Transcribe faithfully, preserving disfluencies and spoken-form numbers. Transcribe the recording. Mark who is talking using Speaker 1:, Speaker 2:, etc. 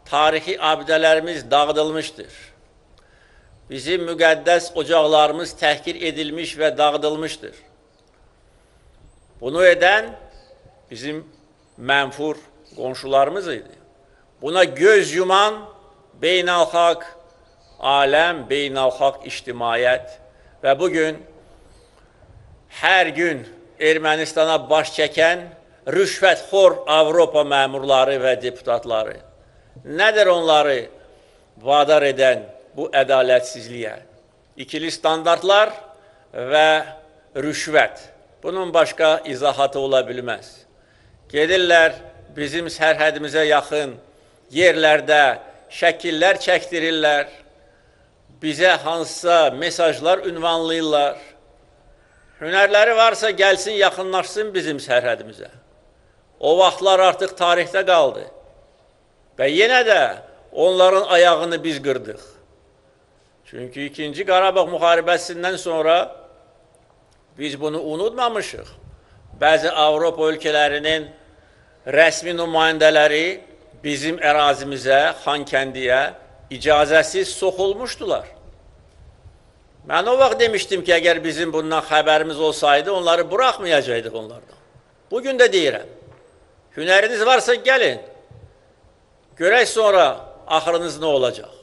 Speaker 1: tarixi abidələrimiz dağıdılmışdır. Bizim müqəddəs ocaqlarımız təhqir edilmiş və dağıdılmışdır. Bunu edən bizim mənfur qonşularımız idi. Buna göz yuman beynəlxalq aləm, beynəlxalq ictimaiyyət və bugün hər gün Ermənistana baş çəkən rüşvətxor Avropa məmurları və deputatları. Nədir onları vadar edən bu ədalətsizliyə? İkili standartlar və rüşvət. Bunun başqa izahatı ola bilməz. Gedirlər bizim sərhədimizə yaxın yerlərdə şəkillər çəkdirirlər, bizə hansısa mesajlar ünvanlayırlar. Hünərləri varsa gəlsin, yaxınlaşsın bizim sərhədimizə. O vaxtlar artıq tarixdə qaldı. Və yenə də onların ayağını biz qırdıq. Çünki ikinci Qarabağ müharibəsindən sonra biz bunu unutmamışıq. Bəzi Avropa ölkələrinin rəsmi nümayəndələri bizim ərazimizə, Xankəndiyə icazəsiz soxulmuşdular. Mən o vaxt demişdim ki, əgər bizim bundan xəbərimiz olsaydı, onları buraxmayacaqdıq onlardan. Bugün də deyirəm, hünəriniz varsa gəlin, görək sonra axırınız nə olacaq.